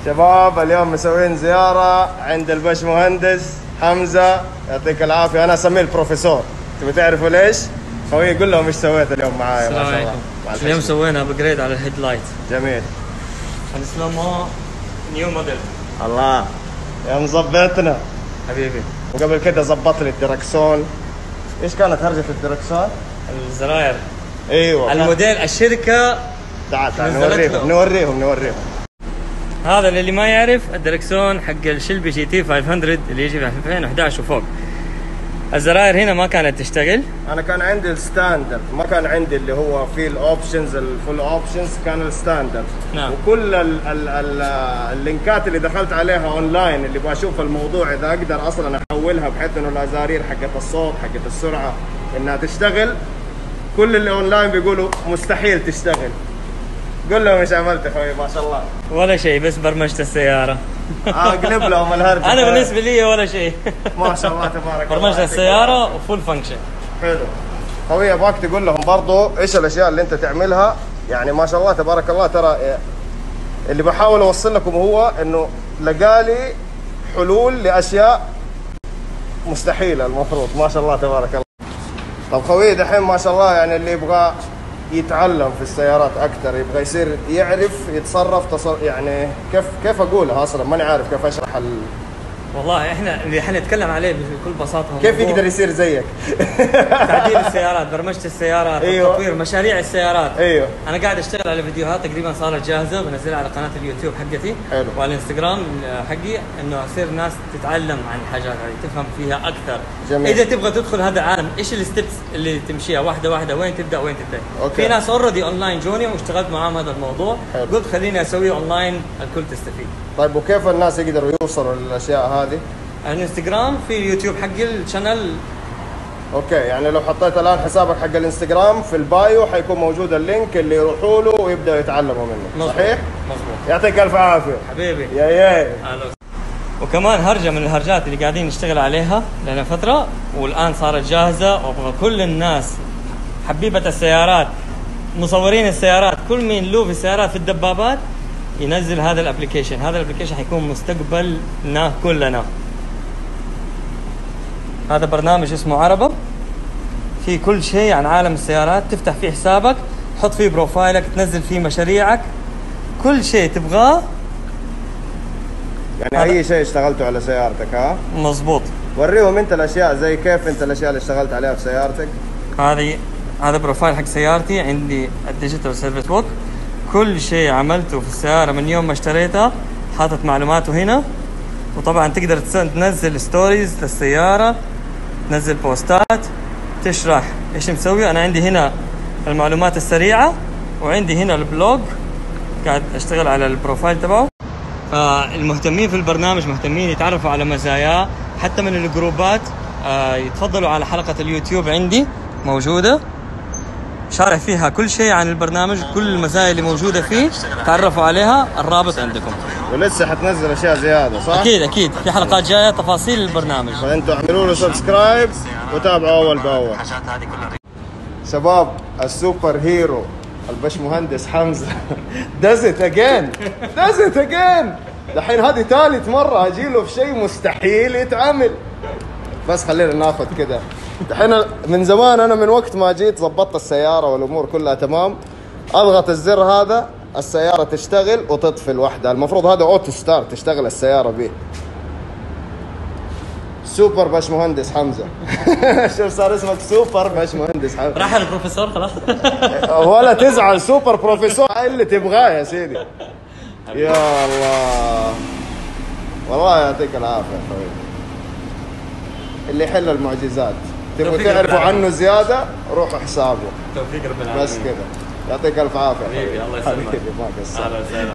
شباب اليوم مسوين زيارة عند الباشمهندس حمزة، يعطيك العافية. أنا أسميه البروفيسور، تبي تعرفوا ليش؟ خوي قول لهم ايش سويت اليوم معايا. ما شاء الله. اليوم سوينا ابجريد على الهيد لايت. جميل. السلامة نيو موديل. الله يا مظبطنا حبيبي. وقبل كده ظبط لي الدركسون. ايش كانت هرجة الدركسون؟ الزراير. ايوه الموديل الشركة. تعال نوريهم. هذا اللي ما يعرف الدركسون حق الشلبي جي تي 500 اللي يجي في 2011 وفوق. الزراير هنا ما كانت تشتغل. انا كان عندي الستاندرد، ما كان عندي اللي هو فيه الاوبشنز الفول اوبشنز، كان الستاندرد. نعم. وكل اللينكات اللي دخلت عليها اونلاين اللي بشوف الموضوع اذا اقدر اصلا احولها بحيث انه الازارير حقت الصوت حقت السرعه انها تشتغل، كل اللي اونلاين بيقولوا مستحيل تشتغل. قول لهم ايش عملت اخوي؟ ما شاء الله ولا شيء، بس برمجت السيارة. اقلب لهم الهرجة. انا بالنسبة لي ولا شيء. ما شاء الله تبارك الله. برمجت السيارة وفول فانكشن. حلو. خوي ابغاك تقول لهم برضو ايش الاشياء اللي انت تعملها، يعني ما شاء الله تبارك الله. ترى اللي بحاول اوصل لكم هو انه لقالي حلول لاشياء مستحيلة المفروض. ما شاء الله تبارك الله. طب خوي دحين ما شاء الله، يعني اللي يبغى يتعلم في السيارات اكثر، يبغى يصير يعرف يتصرف يعني كيف اقولها اصلا ماني عارف كيف اشرح والله احنا اللي حنتكلم عليه بكل بساطه كيف يقدر يصير زيك. تعديل السيارات، برمجة السيارات، أيوة. تطوير مشاريع السيارات. ايوه. انا قاعد اشتغل على فيديوهات تقريبا صارت جاهزه بنزلها على قناه اليوتيوب حقتي. حلو. وعلى الانستغرام حقي، انه يصير ناس تتعلم عن الحاجات هذه، تفهم فيها اكثر. جميل. اذا تبغى تدخل هذا العالم، ايش الستبس اللي تمشيها واحده واحده، وين تبدا وين تنتهي. أوكي. في ناس اوريدي اونلاين جوني واشتغلت معاهم هذا الموضوع. حلو. قلت خليني اسويه اونلاين الكل تستفيد. طيب وكيف الناس يقدروا يوصلوا للاشياء هذه؟ الانستغرام في اليوتيوب حقي الشانل. اوكي، يعني لو حطيت الان حسابك حق الانستغرام في البايو حيكون موجود اللينك اللي يروحوا له ويبداوا يتعلموا منه. مزبوط. صحيح؟ مظبوط. يعطيك الف عافيه حبيبي. يا أهلا. وكمان هرجة من الهرجات اللي قاعدين نشتغل عليها لنا فترة والآن صارت جاهزة، وأبغى كل الناس حبيبة السيارات، مصورين السيارات، كل مين له في السيارات في الدبابات ينزل هذا الابلكيشن. هذا الابلكيشن حيكون مستقبلنا كلنا. هذا برنامج اسمه عربة، في كل شيء عن عالم السيارات. تفتح فيه حسابك، تحط فيه بروفايلك، تنزل فيه مشاريعك، كل شيء تبغاه. يعني اي شيء اشتغلته على سيارتك. ها مظبوط. وريهم انت الاشياء، زي كيف انت الاشياء اللي اشتغلت عليها في سيارتك. هذا بروفايل حق سيارتي، عندي الديجيتال سيرفيس بوك، كل شيء عملته في السيارة من يوم ما اشتريتها حاطط معلوماته هنا. وطبعا تقدر تنزل ستوريز للسيارة، تنزل بوستات، تشرح ايش مسوي. انا عندي هنا المعلومات السريعة، وعندي هنا البلوج قاعد اشتغل على البروفايل تبعه. فالمهتمين في البرنامج مهتمين يتعرفوا على مزاياه، حتى من الجروبات يتفضلوا على حلقة اليوتيوب عندي موجودة، شارح فيها كل شيء عن البرنامج، كل المزايا اللي موجودة فيه تعرفوا عليها. الرابط عندكم. ولسه حتنزل اشياء زيادة صح؟ اكيد في حلقات جاية تفاصيل البرنامج. فانتوا اعملوا له سبسكرايب وتابعوا اول باول. شباب السوبر هيرو الباشمهندس حمزة دزت اجين. دحين هذه ثالث مرة اجيله في شيء مستحيل يتعمل. بس خلينا ناخذ كده. دحين من زمان انا من وقت ما جيت ظبطت السيارة والامور كلها تمام، اضغط الزر هذا السيارة تشتغل وتطفي لوحدها. المفروض هذا اوتو ستارت تشتغل السيارة به. سوبر باشمهندس حمزة. شوف صار اسمك سوبر باشمهندس حمزة. راح البروفيسور خلاص. ولا تزعل، سوبر بروفيسور اللي تبغاه يا سيدي. يا الله والله يعطيك العافية يا اخوي. اللي يحل المعجزات. تبغوا تعرفوا عنه زيادة روحوا حسابه. توفيق رب العالمين. بس كده. يعطيك الف عافية حبيبي. الله يسلمك. حبيبي ما قصرت.